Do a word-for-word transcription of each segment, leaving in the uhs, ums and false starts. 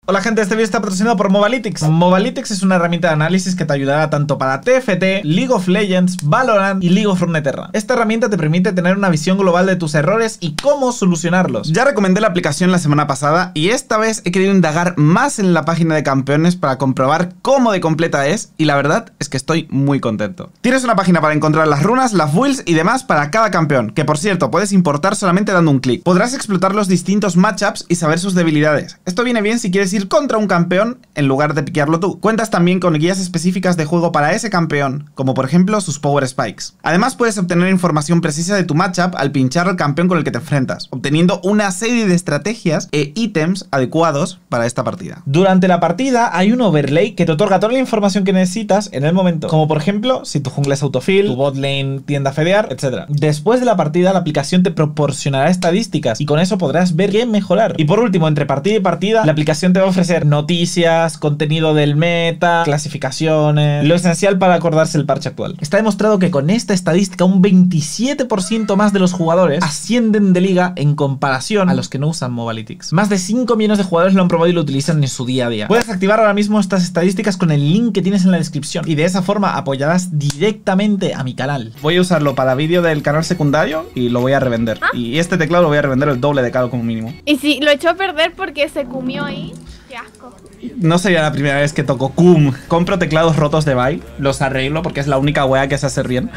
Hola gente, este vídeo está patrocinado por Mobalytics. Mobalytics es una herramienta de análisis que te ayudará tanto para T F T, League of Legends, Valorant y League of Runeterra. Esta herramienta te permite tener una visión global de tus errores y cómo solucionarlos. Ya recomendé la aplicación la semana pasada y esta vez he querido indagar más en la página de campeones para comprobar cómo de completa es, y la verdad es que estoy muy contento. Tienes una página para encontrar las runas, las builds y demás para cada campeón, que por cierto puedes importar solamente dando un clic. Podrás explotar los distintos matchups y saber sus debilidades. Esto viene bien si quieres ir contra un campeón en lugar de piquearlo tú. Cuentas también con guías específicas de juego para ese campeón, como por ejemplo sus power spikes. Además puedes obtener información precisa de tu matchup al pinchar al campeón con el que te enfrentas, obteniendo una serie de estrategias e ítems adecuados para esta partida. Durante la partida hay un overlay que te otorga toda la información que necesitas en el momento, como por ejemplo si tu jungla es autofill, tu bot lane tiende a fedear, etcétera. Después de la partida la aplicación te proporcionará estadísticas y con eso podrás ver qué mejorar. Y por último, entre partida y partida, la aplicación te va a ofrecer noticias, contenido del meta, clasificaciones, lo esencial para acordarse el parche actual. Está demostrado que con esta estadística un veintisiete por ciento más de los jugadores ascienden de liga en comparación a los que no usan Mobalytics. Más de cinco millones de jugadores lo han probado y lo utilizan en su día a día. Puedes activar ahora mismo estas estadísticas con el link que tienes en la descripción y de esa forma apoyarás directamente a mi canal. Voy a usarlo para vídeo del canal secundario y lo voy a revender. ¿Ah? Y este teclado lo voy a revender el doble de caro como mínimo. ¿Y si lo echó a perder porque se comió ahí? Qué asco. No sería la primera vez que toco C U M. Compro teclados rotos de Buy, los arreglo porque es la única wea que se hace bien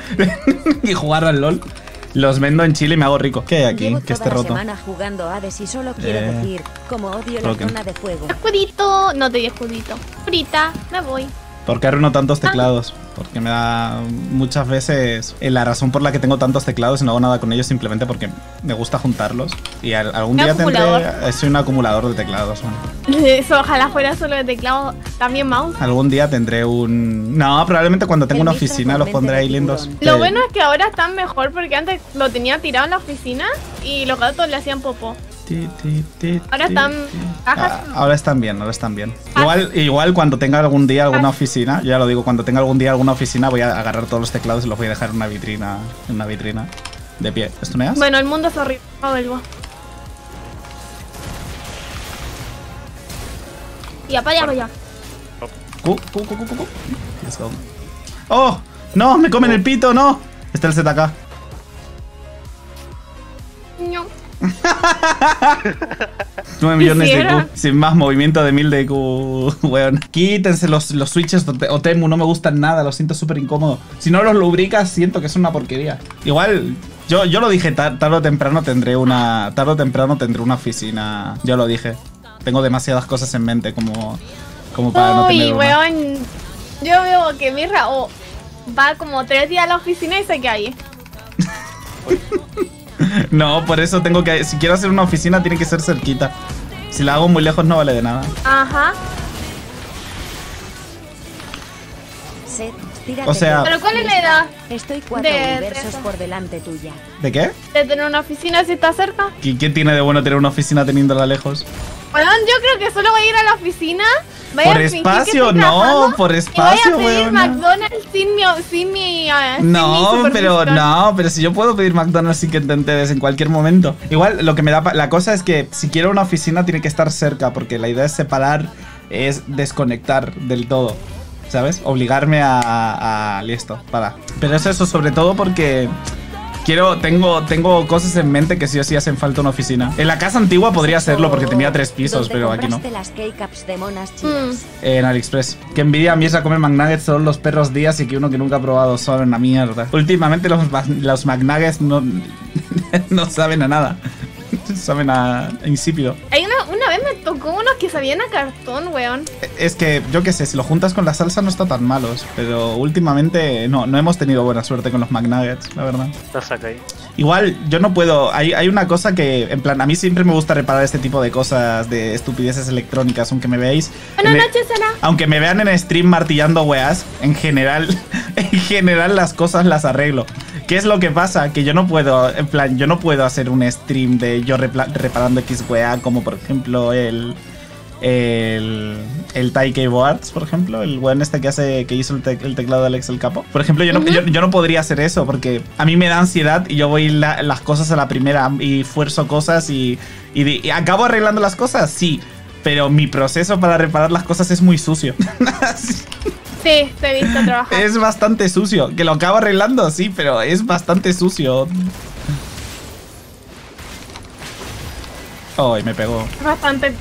y jugar al LOL. Los vendo en Chile y me hago rico. ¿Qué hay aquí? Llevo que toda esté la roto. semana jugando Hades y solo quiero Eh, decir, como odio la zona de fuego. Escudito, no te di escudito. Frita, me voy. ¿Por qué arruino tantos teclados? Porque me da muchas veces la razón por la que tengo tantos teclados y no hago nada con ellos simplemente porque me gusta juntarlos. Y al, algún día tendré... Soy un acumulador de teclados. ¿No? Eso, ojalá fuera solo de teclado, también mouse. Algún día tendré un... No, probablemente cuando tenga una oficina los pondré ahí lindos. Lo bueno es que ahora están mejor porque antes lo tenía tirado en la oficina y los gatos le hacían popó. Ahora están ah, ahora están bien, ahora están bien. Igual, igual cuando tenga algún día alguna oficina, ya lo digo, cuando tenga algún día alguna oficina voy a agarrar todos los teclados y los voy a dejar en una vitrina, en una vitrina de pie. ¿Estuneas? Bueno, el mundo es horrible, vuelvo. Ya, para allá, para allá. Cu, cu, cu, cu, cu. Let's go. ¡Oh! ¡No! ¡Me comen el pito! ¡No! Está el Z K. No. nueve millones de Q, sin más movimiento de mil de Q, weón. Quítense los, los switches o Temu, no me gustan nada, lo siento súper incómodo. Si no los lubricas, siento que es una porquería. Igual, yo, yo lo dije, tar, tarde o temprano tendré una. Tarde o temprano tendré una oficina. Yo lo dije. Tengo demasiadas cosas en mente como. Como para no tener. Uy, weón. Yo veo que Mirra oh, va como tres días a la oficina y se queda ahí. No, por eso tengo que... Si quiero hacer una oficina tiene que ser cerquita. Si la hago muy lejos no vale de nada. Ajá. O sea... ¿Pero cuál es la edad? Estoy cuatro de, universos de por delante tuya. ¿De qué? ¿De tener una oficina si está cerca? ¿Y qué tiene de bueno tener una oficina teniéndola lejos? Bueno, yo creo que solo voy a ir a la oficina. Por espacio, no, por espacio, voy a pedir weón. McDonald's sin mi... Sin mi uh, no, sin mi pero no, pero si yo puedo pedir McDonald's sin que te enteres en cualquier momento. Igual, lo que me da... La cosa es que si quiero una oficina tiene que estar cerca, porque la idea es separar, es desconectar del todo, ¿sabes? Obligarme a... a, a listo, para. Pero es eso sobre todo porque... Quiero, tengo, tengo cosas en mente que sí o sí hacen falta una oficina. En la casa antigua podría hacerlo porque tenía tres pisos, pero aquí no. Las K-Cups de monas mm. En AliExpress. Que envidia a mí es a comer McNuggets todos los perros días y que uno que nunca ha probado sabe una mierda. Últimamente los, los McNuggets no, no saben a nada. Saben a, a insípido. Hay una, una vez me tocó unos que sabían a cartón, weón. Es que, yo qué sé, si lo juntas con la salsa no está tan malos. Pero últimamente no, no hemos tenido buena suerte con los McNuggets, la verdad. Lo saca ahí. Igual, yo no puedo. Hay, hay una cosa que, en plan, a mí siempre me gusta reparar este tipo de cosas, de estupideces electrónicas, aunque me veáis. Buenas noches, Ana. Aunque me vean en stream martillando weas, en general, en general las cosas las arreglo. ¿Qué es lo que pasa? Que yo no puedo, en plan, yo no puedo hacer un stream de yo reparando X wea, como por ejemplo el. El, el Taikei Boards, por ejemplo, el weón este que hace que hizo el, te, el teclado de Alex el Capo. Por ejemplo, yo no, uh-huh. yo, yo no podría hacer eso porque a mí me da ansiedad y yo voy la, las cosas a la primera y fuerzo cosas y, y, y acabo arreglando las cosas, sí. pero mi proceso para reparar las cosas es muy sucio. Sí, te he visto trabajar. Es bastante sucio. Que lo acabo arreglando, sí, pero es bastante sucio. Ay, me pegó. Bastante.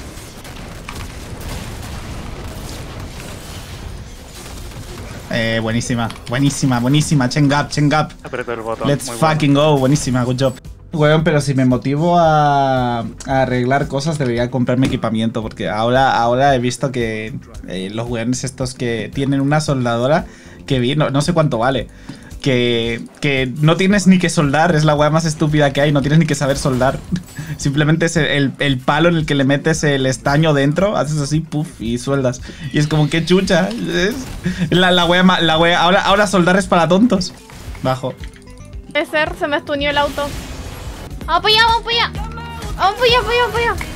Eh, buenísima, buenísima, buenísima. Chengap, Chengap. Aprieto el botón. Let's muy fucking bueno. go. Buenísima, good job. Weón, pero si me motivo a, a arreglar cosas, debería comprarme equipamiento. Porque ahora, ahora he visto que eh, los weones estos que tienen una soldadora que vi, no, no sé cuánto vale. Que, que no tienes ni que soldar, es la weá más estúpida que hay, no tienes ni que saber soldar. Simplemente es el, el, el palo en el que le metes el estaño dentro, haces así, puff, y sueldas. Y es como que chucha. Es la, la weá, la weá, ahora, ahora soldar es para tontos. Bajo. Puede ser, se me estunió el auto. ¡Vamos para allá, vamos para allá! ¡Vamos para allá, para allá, para allá!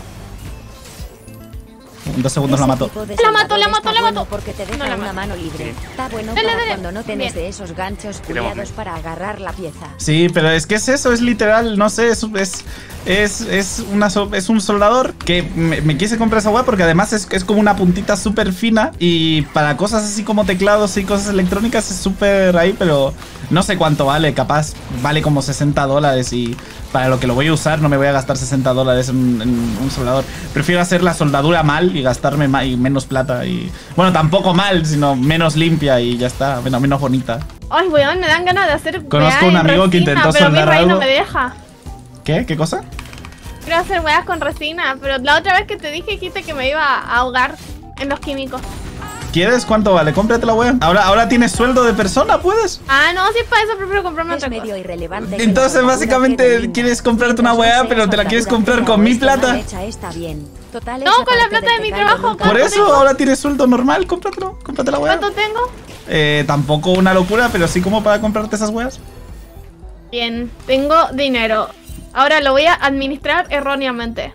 En dos segundos la mato. La mato, la mato, la mato. Porque te deja No la una mato. mano libre. Está bueno Dale, para dale. cuando no tienes Bien. de esos ganchos Queremos cuidados bien. para agarrar la pieza. Sí, pero es que es eso, es literal, no sé, es, es, es, es, una, so- es un soldador que me, me quise comprar esa weá porque además es, es como una puntita súper fina y para cosas así como teclados y cosas electrónicas es súper ahí, pero no sé cuánto vale, capaz vale como sesenta dólares y para lo que lo voy a usar no me voy a gastar sesenta dólares en, en un soldador. Prefiero hacer la soldadura mal y gastarme ma- y menos plata y... Bueno, tampoco mal, sino menos limpia y ya está, menos, menos bonita. Ay, weón, me dan ganas de hacer. Conozco weas un en amigo que resina, intentó pero mi soldar rey no algo. me deja. ¿Qué? ¿Qué cosa? Quiero hacer weas con resina, pero la otra vez que te dije dijiste que me iba a ahogar en los químicos. ¿Quieres? ¿Cuánto vale? Cómprate la wea. Ahora, ahora tienes sueldo de persona, ¿puedes? Ah, no, si es para eso prefiero comprarme Es otra medio cosa. irrelevante. que Entonces, la soldadura básicamente, quede linda. quieres comprarte una Mientras weá, no pero sea te la quieres soldadura comprar fea con o mi esté mal plata. hecha, está bien. Total, No, esa con la parte plata del de mi teclado trabajo, nunca- Por ¿Cuánto eso, tengo? ahora tienes sueldo normal, cómpratelo, cómprate la wea. ¿Cuánto tengo? Eh, tampoco una locura, pero sí como para comprarte esas weas. Bien, tengo dinero. Ahora lo voy a administrar erróneamente.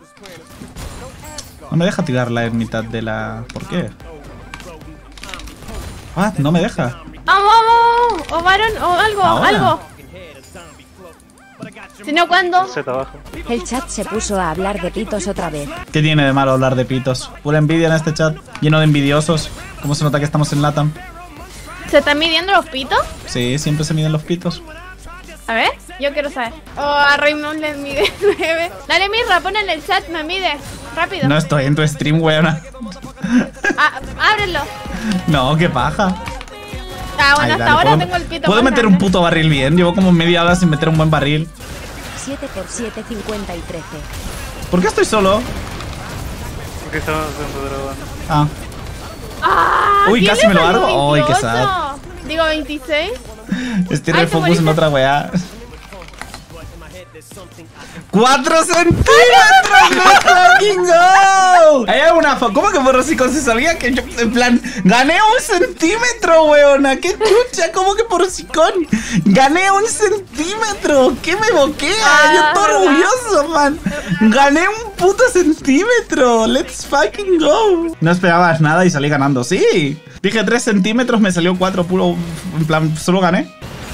No me deja tirarla en mitad de la... ¿Por qué? Ah, no me deja. ¡Vamos, vamos! O varón, o algo, Ahora. algo. Si no, ¿cuándo? Z abajo. El chat se puso a hablar de pitos otra vez. ¿Qué tiene de malo hablar de pitos? Pura envidia en este chat, lleno de envidiosos. ¿Cómo se nota que estamos en LATAM? ¿Se están midiendo los pitos? Sí, siempre se miden los pitos. A ver, yo quiero saber. Oh, a Raymond le mide nueve. Dale, Mirra, pon en el chat, me mide. Rápido. No estoy en tu stream, weona. Ah, ábrelo. No, qué paja. Ah, bueno, Ay, hasta dale, ahora ¿puedo, tengo el pito. ¿puedo más meter un grande. puto barril bien? Llevo como media hora sin meter un buen barril. siete por siete, cincuenta y trece. ¿Por qué estoy solo? ¿Por qué estamos haciendo dragón? Ah, Ah, Uy, ¿quién casi le me lo salió largo. Ay, qué veintiocho? sad. Digo veintiséis. estoy Ay, te refocus en moriste. otra weá. ¡Cuatro centímetros! ¡Let's fucking go! Hay alguna fo- ¿Cómo que Porrosicón se sabía que yo, en plan, gané un centímetro, weona? ¡Qué chucha! ¿Cómo que Porrosicón? ¡Gané un centímetro! ¿Qué me boquea? Ah, yo estoy ¿verdad? orgulloso, man. ¡Gané un puto centímetro! ¡Let's fucking go! No esperabas nada y salí ganando. ¡Sí! Dije tres centímetros, me salió cuatro puro. En plan, solo gané.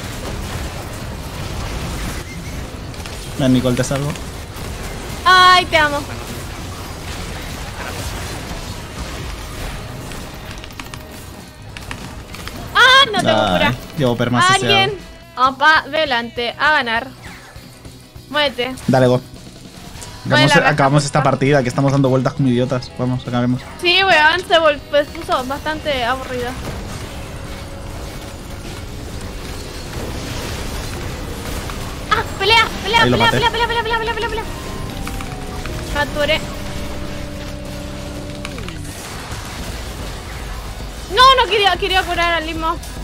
Ven, Nicole, te salvo. Ay, te amo. Ah, no tengo Ay, cura. llevo permas Alguien. Vamos para adelante, a ganar. Muévete. Dale, go. Vale, Acabamos, la verdad, acabamos por esta favor. partida, que estamos dando vueltas como idiotas. Vamos, acabemos. Sí, weón, se vol- pues, puso bastante aburrido. ¡Ah! ¡Pelea! ¡Pelea! Ahí lo ¡Pelea! maté. ¡Pelea! ¡Pelea! ¡Pelea! ¡Pelea! ¡Pelea! ¡Pelea! ¡Pelea! Capturé. No, no quería, quería curar al mismo.